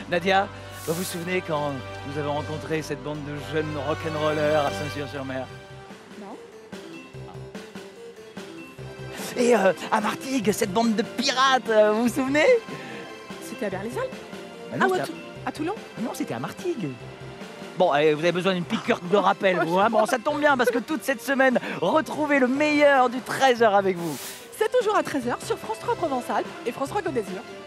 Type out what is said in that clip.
Nadia, vous vous souvenez quand nous avons rencontré cette bande de jeunes rock'n'rollers à Saint-Cyr-sur-Mer? Non. Et à Martigues, cette bande de pirates, vous vous souvenez? C'était à Berlézal? Non, ou c'était à Toulon? non, c'était à Martigues. Bon, allez, vous avez besoin d'une piqûre de rappel, vous, hein? Bon, ça tombe bien parce que toute cette semaine, retrouvez le meilleur du 13h avec vous. C'est toujours à 13h sur France 3 Provence-Alpes et France 3 Côte d'Azur.